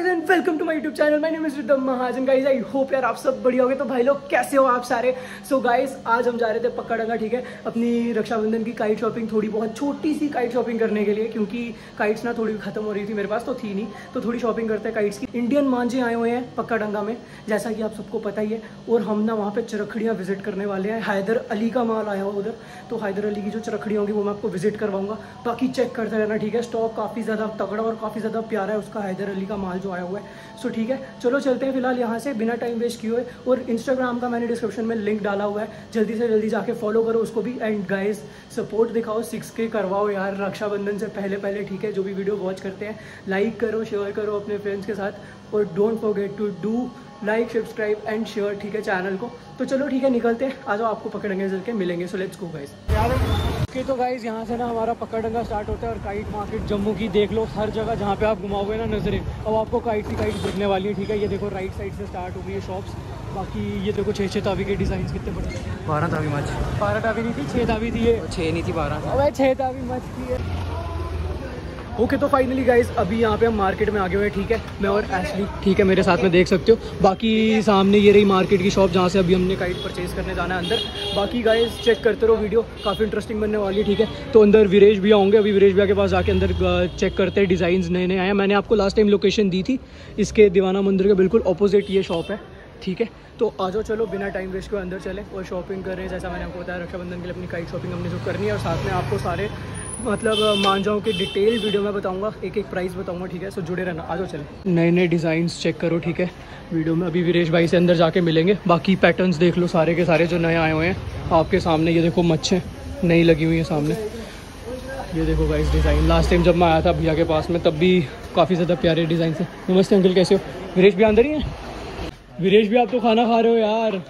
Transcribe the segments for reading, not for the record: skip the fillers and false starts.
And welcome to my YouTube channel. My name is Rhythm Mahajan. Guys I hope यार आप सब बढ़िया होगे। तो भाई लोग कैसे हो आप सारे। सो गाइस आज हम जा रहे थे पक्का, ठीक है, अपनी रक्षाबंधन की काइट शॉपिंग, थोड़ी बहुत छोटी सी काइट शॉपिंग करने के लिए, क्योंकि काइट्स ना थोड़ी खत्म हो रही थी, मेरे पास तो थी नहीं, तो थोड़ी शॉपिंग करते हैं काइट्स की। इंडियन मांझे आए हुए हैं पक्का में, जैसा कि आप सबको पता ही है। और हम ना वहाँ पे चरखड़ियाँ विजिट करने वाले हैं। हैदर अली का माल आया हुआ उधर, तो हैदर अली की जो चरखड़ियाँ होंगी वो मैं आपको विजिट करवाऊंगा। बाकी चेक करते रहना, ठीक है। स्टॉक काफ़ी ज़्यादा तगड़ा और काफ़ी ज़्यादा प्यारा है उसका, हैदर अली का माल जो आया हुआ है। सो ठीक है, चलो चलते हैं फिलहाल यहाँ से बिना टाइम वेस्ट किए हुए। और इंस्टाग्राम का मैंने डिस्क्रिप्शन में लिंक डाला हुआ है, जल्दी से जल्दी जाके फॉलो करो उसको भी। एंड गाइस सपोर्ट दिखाओ, 6K करवाओ यार रक्षाबंधन से पहले, ठीक है। जो भी वीडियो वॉच करते हैं लाइक करो, शेयर करो अपने फ्रेंड्स के साथ, और don't forget to do like, subscribe and share, ठीक है, चैनल को। तो चलो ठीक है, निकलते हैं। आ जाओ, आपको पकड़ेंगे चल के मिलेंगे। So let's go guys. Okay तो गाइस यहाँ से ना हमारा पकड़ंगा स्टार्ट होता है। और काइट मार्केट जम्मू की देख लो, हर जगह जहाँ पे आप घुमाओगे ना नजरें, अब आपको काइट की काइट दिखने वाली है, ठीक है। ये देखो राइट साइड से स्टार्ट हो गई है शॉप्स। बाकी ये देखो 6 तावी के डिजाइन कितने बड़े। 12 तावी मच, 12 तावी नहीं थी, 6 तावी थी। ये 6 नहीं थी, 12। अब 6 तावी मच की है। ओके तो फाइनली गाइस अभी यहाँ पे हम मार्केट में आगे हुए हैं, ठीक है। मैं और एशली, ठीक है, मेरे साथ में देख सकते हो। बाकी सामने ये रही मार्केट की शॉप जहाँ से अभी हमने काइट परचेज करने जाना है अंदर। बाकी गाइस चेक करते रहो वीडियो, काफ़ी इंटरेस्टिंग बनने वाली है, ठीक है। तो अंदर वीरेश भैया होंगे, अभी वीरेश भैया के पास जाके अंदर चेक करते हैं। डिज़ाइंस नए आए हैं। मैंने आपको लास्ट टाइम लोकेशन दी थी, इसके दीवाना मंदिर के बिल्कुल अपोजिट ये शॉप है, ठीक है। तो आ जाओ, चलो बिना टाइम वेस्ट के अंदर चले और शॉपिंग कर रहे हैं। जैसा मैंने आपको बताया रक्षाबंधन के लिए अपनी काइट शॉपिंग हमने जो करनी है, और साथ में आपको सारे मतलब मांझाओं के डिटेल वीडियो में बताऊंगा, एक एक प्राइस बताऊंगा, ठीक है। सो जुड़े रहना, आ जाओ चले। नए डिज़ाइंस चेक करो, ठीक है, वीडियो में। अभी वीरेश भाई से अंदर जाके मिलेंगे। बाकी पैटर्न्स देख लो सारे के सारे जो नए आए हुए हैं आपके सामने। ये देखो मच्छें नई लगी हुई हैं सामने। ये देखो गाइस डिज़ाइन, लास्ट टाइम जब मैं आया था भैया के पास में तब भी काफ़ी ज़्यादा प्यारे डिज़ाइन थे। नमस्ते अंकल, कैसे हो? वीरेश भी अंदर ही हैं? वीरेश भी आप तो खाना खा रहे हो यार।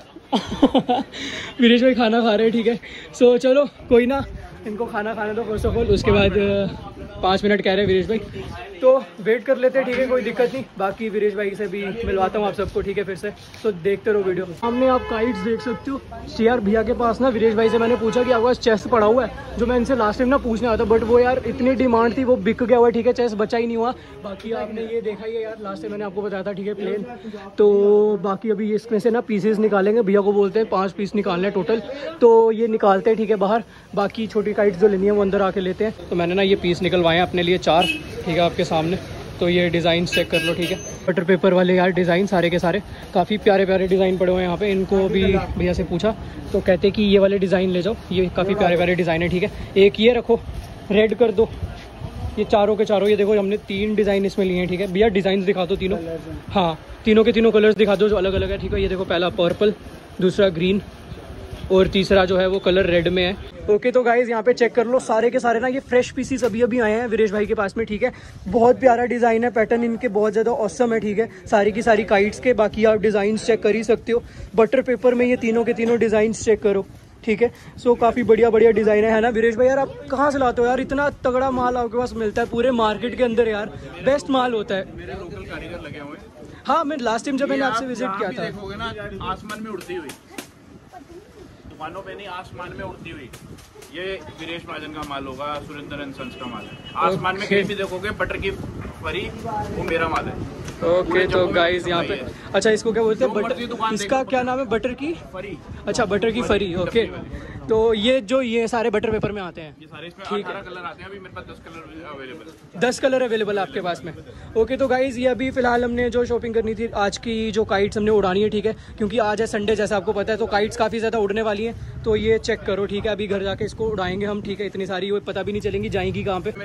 वीरेश भाई खाना खा रहे हैं, ठीक है। सो चलो कोई ना, इनको खाना खाने दो फर्स्ट ऑफ ऑल, उसके बाद 5 मिनट कह रहे हैं वीरेश भाई, तो वेट कर लेते हैं, ठीक है, कोई दिक्कत नहीं। बाकी वीरेश भाई से भी मिलवाता हूँ आप सबको, ठीक है, फिर से। तो देखते रहो वीडियो। हमने आप काइट्स देख सकते हो। यार भैया के पास ना वीरेश भाई से मैंने पूछा कि आपके पास चेस्ट पड़ा हुआ है, जो मैं इनसे लास्ट टाइम ना पूछने आया था, बट वो यार इतनी डिमांड थी वो बिक गया हुआ, ठीक है, चेस्ट बचा ही नहीं हुआ। बाकी आपने ये देखा ही है यार, लास्ट टाइम मैंने आपको बताया था, ठीक है, प्लेन। तो बाकी अभी इसमें से ना पीसेस निकालेंगे, भैया को बोलते हैं 5 पीस निकालने हैं टोटल, तो ये निकालते हैं, ठीक है, बाहर। बाकी छोटी काइट्स जो लेनी है वो अंदर आके लेते हैं। तो मैंने ना ये पीस निकलवाए हैं अपने लिए 4, ठीक है, आपके सामने। तो ये डिज़ाइन चेक कर लो, ठीक है। बटर पेपर वाले यार डिज़ाइन सारे के सारे काफ़ी प्यारे प्यारे डिज़ाइन पड़े हुए हैं यहाँ पे। इनको भी भैया से पूछा तो कहते कि ये वाले डिज़ाइन ले जाओ, ये काफ़ी प्यारे प्यारे डिज़ाइन है, ठीक है। एक ये रखो, रेड कर दो, ये चारों के चारों। ये देखो हमने 3 डिज़ाइन इसमें लिए हैं, ठीक है। भैया डिज़ाइन दिखा दो तीनों, हाँ तीनों के तीनों कलर्स दिखा दो जो अलग अलग है, ठीक है। ये देखो पहला पर्पल, दूसरा ग्रीन, और तीसरा जो है वो कलर रेड में है। ओके तो गाइज यहाँ पे चेक कर लो, सारे के सारे ना ये फ्रेश पीसीस अभी आए हैं वीरेश भाई के पास में, ठीक है। बहुत प्यारा डिज़ाइन है, पैटर्न इनके बहुत ज़्यादा ऑसम है, ठीक है, सारी की सारी काइट्स के। बाकी आप डिज़ाइन चेक कर ही सकते हो। बटर पेपर में ये तीनों के तीनों डिज़ाइन चेक करो, ठीक है। सो काफ़ी बढ़िया बढ़िया डिज़ाइन है ना वीरेश भाई। यार आप कहाँ से लाते हो यार, इतना तगड़ा माल आपके पास मिलता है पूरे मार्केट के अंदर यार, बेस्ट माल होता है। मेरे लोकल कारीगर लगे हुए हैं। हाँ मैं लास्ट टाइम जब मैंने आपसे विजिट किया था, देखोगे ना आसमान में उड़ती हुई, दुकानों पे नहीं आसमान में उड़ती हुई, ये वीरेश महाजन का माल होगा, सुरेंद्र एंड सन्स का माल है। आसमान में कहीं भी देखोगे बटर की फरी, वो मेरा माल है। ओके तो गाइज यहाँ पे, अच्छा इसको क्या बोलते हैं, बटर, इसका क्या नाम है, बटर की फरी। अच्छा बटर की फरी, ओके। तो ये सारे बटर पेपर में आते हैं, ये सारे इसमें 18 कलर आते हैं। अभी मेरे पास 10 कलर अवेलेबल है। 10 कलर अवेलेबल है आपके पास में। ओके तो गाइज ये अभी फिलहाल हमने जो शॉपिंग करनी थी आज की, जो काइट्स हमने उड़ानी है, ठीक है, क्योंकि आज है संडे जैसा आपको पता है, तो काइट्स काफ़ी ज़्यादा उड़ने वाली हैं। तो ये चेक करो, ठीक है, अभी घर जाके इसको उड़ाएंगे हम, ठीक है। इतनी सारी वो पता भी नहीं चलेंगी जाएंगी कहाँ पे,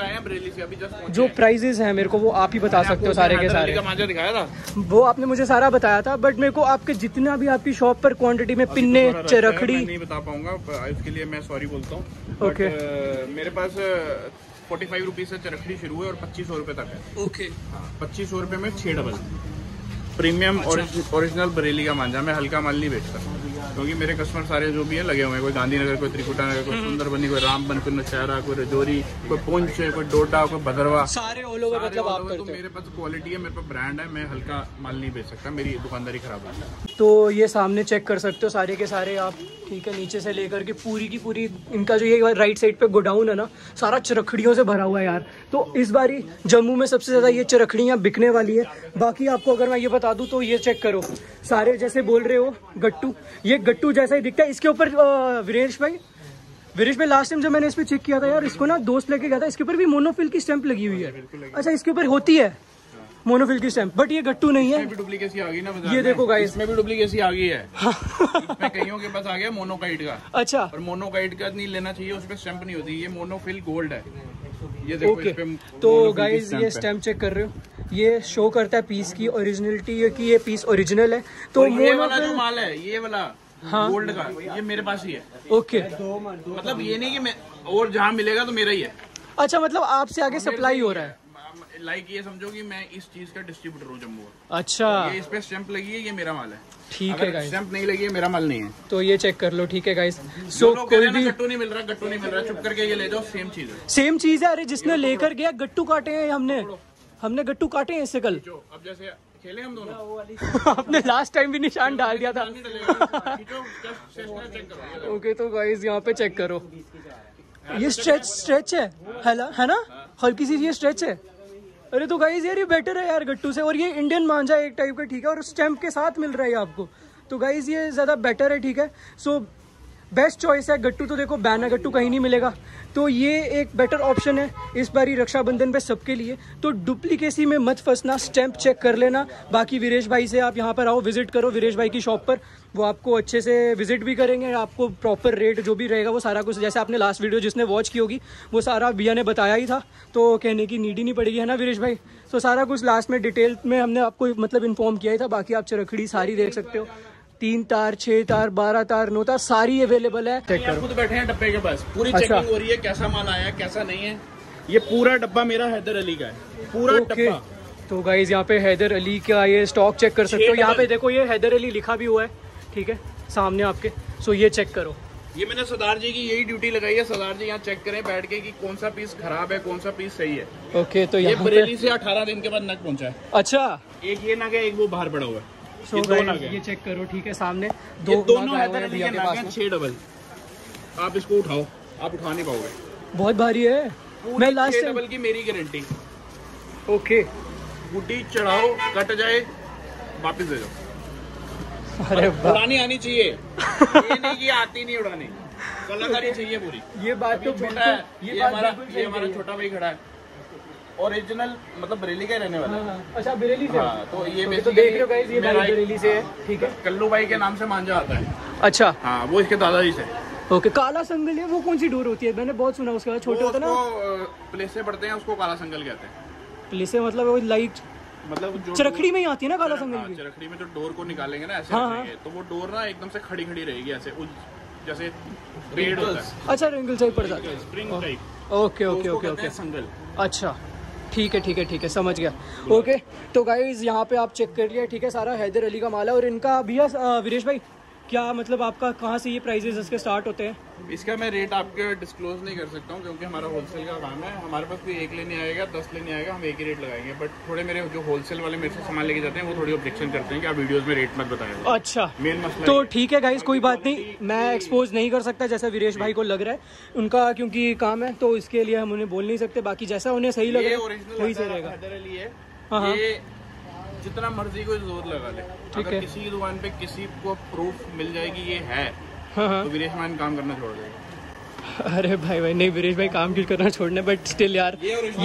बट जो प्राइजेस हैं मेरे को वो आप ही बता सकते हो सारे के सारे। दिखाया था वो आपने मुझे सारा बताया था, बट मेरे को आपके जितना भी आपकी शॉप पर क्वांटिटी में पिन्ने, चरखड़ी नहीं बता पाऊंगा, इसके लिए मैं सॉरी बोलता हूँ। ओके मेरे पास 45 रुपीज से चरखड़ी शुरू है और 2500 रुपए तक है। ओके 2500 रुपए में 6 डबल प्रीमियम ओरिजिनल बरेली का मांझा। मैं हल्का माल नहीं बेचता, क्योंकि मेरे कस्टमर सारे जो भी है लगे हुए हैं, कोई गांधीनगर, कोई त्रिकुटा नगर, कोई सुंदरबनी, कोई रामबन, कोई नौशहरा, कोई रजौरी, कोई पुंछ, कोई डोडा, कोई भदरवा, सारे ऑल ओवर मतलब आप करते हो। तो मेरे पास क्वालिटी है, मेरे पास ब्रांड है, मैं हल्का माल नहीं बेच सकता, मेरी दुकानदारी खराब है। तो ये सामने चेक कर सकते हो सारे के सारे आप ठीक है, नीचे से लेकर के पूरी की पूरी इनका जो ये राइट साइड पे गोडाउन है ना, सारा चरखड़ियों से भरा हुआ है यार। तो इस बारी जम्मू में सबसे ज़्यादा ये चरखड़ियाँ बिकने वाली है। बाकी आपको अगर मैं ये बता दूँ तो ये चेक करो, सारे जैसे बोल रहे हो गट्टू, ये गट्टू जैसा ही दिखता है। इसके ऊपर वीरेश भाई लास्ट टाइम जब मैंने इस पर चेक किया था यार, इसको ना दोस्त लेके गया था, इसके ऊपर भी मोनोफिल की स्टैंप लगी हुई है। अच्छा, इसके ऊपर होती है मोनोफिल की स्टैंप, बट ये गट्टू नहीं है। डुप्लीकेसी आ गई ना बाजार ये देखो गाइस, इसमें भी डुप्लीकेसी आ गई है। इसमें कईयों के पास आ गया मोनोकाइट का। अच्छा, और मोनोकाइट का नहीं लेना चाहिए, उस पर स्टैंप नहीं होती, ये मोनोफिल गोल्ड है। ये देखो ओके, इस पे तो गाइस ये स्टैंप चेक कर रहे हो, ये शो करता है पीस की ओरिजिनलिटी की, ये पीस ओरिजिनल है। तो ये वाला जो माल है, ये वाला हाँ गोल्ड का, ये मेरे पास ही है। ओके, मतलब ये नहीं कि मैं और जहाँ मिलेगा तो मेरा ही है। अच्छा, मतलब आपसे आगे सप्लाई हो रहा है। लाइक ये समझो कि मैं इस चीज का डिस्ट्रीब्यूटर हूँ जम्मू। अच्छा, ये इस पे स्टैंप लगी है, ये मेरा माल है। ठीक है गाइस, स्टैंप नहीं लगी है, मेरा माल नहीं है। तो ये चेक कर लो। ठीक है गाइस, सो कोई भी गट्टू नहीं मिल रहा, गट्टू नहीं मिल रहा, चुप करके ये ले जाओ, सेम चीज है। सेम चीज है। अरे जिसने लेकर गया गट्टू काटे हैं, हमने गट्टू काटे हैं इससे कल। अब जैसे खेले हम दोनों आपने लास्ट टाइम भी निशान डाल दिया था। ओके, तो गाइस यहाँ पे चेक करो, ये स्ट्रेच है ना, हल्की सी ये स्ट्रेच है। अरे तो गाइस यार ये बेटर है यार गट्टू से, और ये इंडियन मांझा एक टाइप का, ठीक है, और स्टैम्प के साथ मिल रहा है आपको। तो गाइस ये ज़्यादा बेटर है, ठीक है। सो बेस्ट चॉइस है। गट्टू तो देखो बैना गट्टू कहीं नहीं मिलेगा, तो ये एक बेटर ऑप्शन है इस बारी रक्षाबंधन पे सबके लिए। तो डुप्लीकेसी में मत फंसना, स्टैंप चेक कर लेना। बाकी वीरेश भाई से आप यहाँ पर आओ, विजिट करो वीरेश भाई की शॉप पर, वो आपको अच्छे से विजिट भी करेंगे, आपको प्रॉपर रेट जो भी रहेगा वो सारा कुछ, जैसे आपने लास्ट वीडियो जिसने वॉच की होगी वो सारा भैया ने बताया ही था, तो कहने की नीड ही नहीं पड़ेगी, है ना वीरेश भाई। तो सारा कुछ लास्ट में डिटेल में हमने आपको मतलब इन्फॉर्म किया ही था। बाकी आप चरखड़ी सारी देख सकते हो, 3 तार, 6 तार, 12 तार, 9 तार सारी अवेलेबल है। चेक करो, खुद बैठे हैं डब्बे के पास, पूरी अच्छा, चेकिंग हो रही है, कैसा माल आया कैसा नहीं है। ये पूरा डब्बा मेरा हैदर अली का है, पूरा डब्बा। तो गाइज यहाँ पे हैदर अली का ये स्टॉक चेक कर सकते हो। यहाँ पे देखो ये हैदर अली लिखा भी हुआ है, ठीक है, सामने आपके। सो ये चेक करो, ये मैंने सरदार जी की यही ड्यूटी लगाई है, सरदार जी यहाँ चेक करें बैठ के कि कौन सा पीस खराब है, कौन सा पीस सही है। ओके, तो ये बरेली से 18 दिन के बाद नग पहुंचा है। अच्छा, एक ये नग है, एक वो बाहर पड़ा हुआ है। So ये चेक करो, ठीक है, सामने दोनों हैदर अली के नाग हैं, 6 डबल। आप इसको उठाओ, आप उठा नहीं पाओगे, बहुत भारी है। मैं लास्ट 6 डबल की मेरी गारंटी। ओके, बूटी चढ़ाओ, कट जाए, वापस दे जाओ। अरे उड़ानी आनी चाहिए, ये नहीं कि आती नहीं उड़ानी, कलाकारी चाहिए पूरी। ये बात तो छोटा है, ये हमारा छोटा भाई खड़ा है, ओरिजिनल मतलब बरेली का रहने वाला है। अच्छा, बरेली से। हाँ, तो ये तो देख रहे हो गाइस, ये बरेली से है, ठीक है। कल्लू भाई के नाम से मांझा आता है। अच्छा, हाँ, वो इसके दादाजी से। ओके, काला संगल है, वो कौन सी डोर होती है? मैंने बहुत सुना उसका, छोटे होता है ना, प्लेसे पड़ते हैं, उसको काला संगल कहते हैं। प्लेसे मतलब वो लाइट, मतलब जो चरखड़ी में ही आती है ना काला संगल की। चरखड़ी में जो डोर को निकालेंगे ना ऐसे रखेंगे, तो वो डोर ना एकदम से खड़ी खड़ी रहेगी, ऐसे जैसे पेड़ होता है। अच्छा, रिंगल टाइप पड़ जाता है, spring type. Okay okay okay okay, single. अच्छा, ठीक है ठीक है ठीक है, समझ गया। ओके, तो गाइज यहाँ पे आप चेक कर लिया, ठीक है, सारा हैदर अली का माल है। और इनका भैया वीरेश भाई, क्या मतलब आपका कहाँ से ये प्राइजेस इसके स्टार्ट होते हैं? इसका मैं रेट आपके डिस्क्लोज नहीं कर सकता हूँ, क्योंकि हमारा होलसेल का काम है। हमारे पास कोई 1 लेने आएगा, 10 लेने आएगा, हम एक ही रेट लगाएंगे। बट थोड़े मेरे जो होलसेल वाले मेरे से सामान लेके जाते हैं, वो थोड़ी ऑब्जेक्शन करते हैं कि आप वीडियोस में रेट मत बताएं। अच्छा, मेन मसला तो ठीक है गाइज, कोई बात नहीं, मैं एक्सपोज नहीं कर सकता जैसा वीरेश भाई को लग रहा है, उनका क्योंकि काम है, तो इसके लिए हम उन्हें बोल नहीं सकते। बाकी जैसा उन्हें सही लग रहा है वही सही रहेगा। हैदर अली है, हाँ, ये जितना मर्जी कोई जोर लगा ले, अगर किसी की दुकान पे किसी को प्रूफ मिल जाएगी ये है, हाँ, तो वीरेश मान काम करना छोड़ देगा। अरे भाई नहीं, वीरेश भाई काम क्यों करना छोड़ने, बट स्टिल यार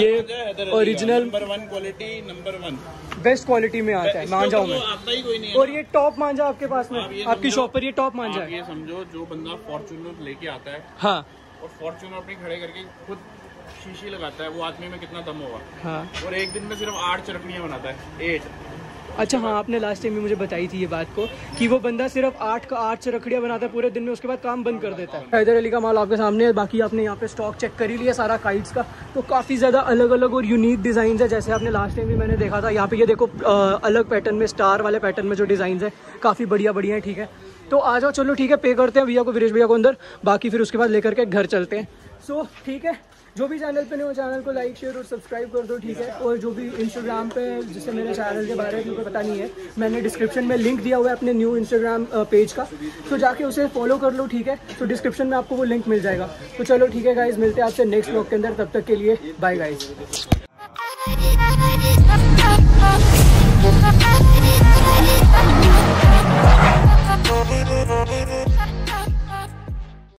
ये original number 1 quality, number 1 best quality में आता है मांझाओं में। आता ही कोई नहीं है। और ये टॉप मांझा आपके पास में, आपकी शॉप पर ये टॉप मांझा है। ये समझो, जो बंदा फॉर्च्यूनर लेके आता है, हाँ, और फॉर्च्यूनर अपने खड़े करके खुद शीशी लगाता है, वो आदमी में कितना दम होगा। हाँ, और एक दिन में सिर्फ 8 चरखड़ियाँ बनाता है, 8। अच्छा, हाँ, आपने लास्ट टाइम भी मुझे बताई थी ये बात को, कि वो बंदा सिर्फ 8 चरखड़ियाँ बनाता है पूरे दिन में, उसके बाद काम बंद कर देता है। हैदर अली का माल आपके सामने है। बाकी आपने यहाँ पे स्टॉक चेक कर ही लिया सारा काइट्स का, तो काफ़ी ज़्यादा अलग अलग और यूनिक डिज़ाइन है। जैसे आपने लास्ट टाइम भी मैंने देखा था, यहाँ पे ये देखो अलग पैटर्न में, स्टार वाले पैटर्न में जो डिज़ाइन है, काफ़ी बढ़िया बढ़िया है, ठीक है। तो आ जाओ, चलो ठीक है, पे करते हैं भैया को, वीरेश भैया को अंदर, बाकी फिर उसके बाद लेकर के घर चलते हैं। सो ठीक है, जो भी चैनल पे नहीं हो चैनल को लाइक शेयर और सब्सक्राइब कर दो, ठीक है। और जो भी इंस्टाग्राम पे जिससे मेरे चैनल के बारे में पता नहीं है, मैंने डिस्क्रिप्शन में लिंक दिया हुआ है अपने न्यू इंस्टाग्राम पेज का, तो जाके उसे फॉलो कर लो, ठीक है। तो डिस्क्रिप्शन में आपको वो लिंक मिल जाएगा। तो चलो ठीक है गाइज, मिलते हैं आपसे नेक्स्ट व्लॉग के अंदर, तब तक के लिए बाय गाइज।